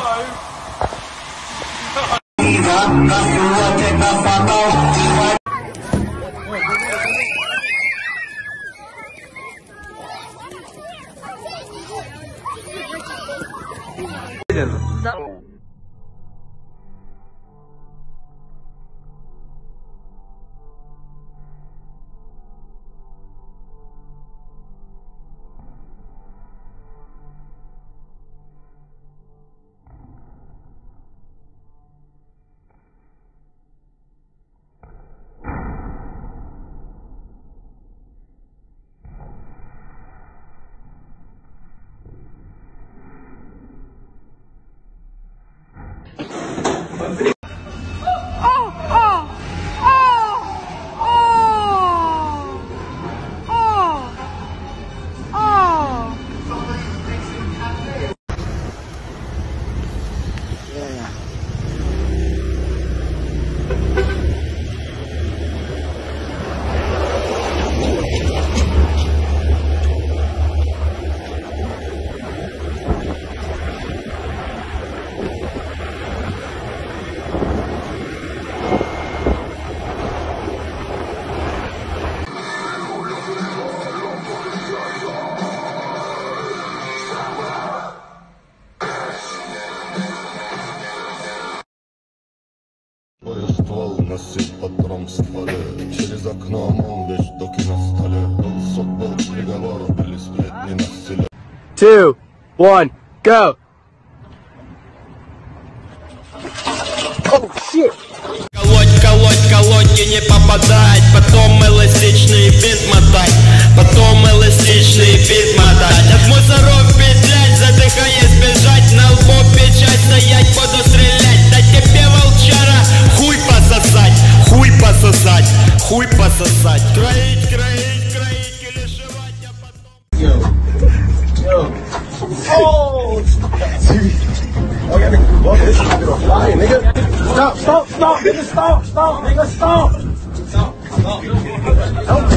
Ствол носит патрон в стволе. Через окно ОМОН, вещдоки на столе. Суд был приговор, были сплетни на селе. 2, 1, go! Oh, shit! Колоть и не попадать. Потом эластичный бинт мотать. Потом эластичный бинт мотать. От мусоров петлять, задыхаясь бежать. На лбу печать, стоять, буду стрелять. Да тебе, волчара, хуй пососать. Хуй пососать, хуй пососать. Кроить, кроить, кроить или жевать, а потом... Yo. Oh! Oh, yeah, nigga. Well, this is gonna fly, nigga. Stop, nigga, stop, nigga, stop. Stop.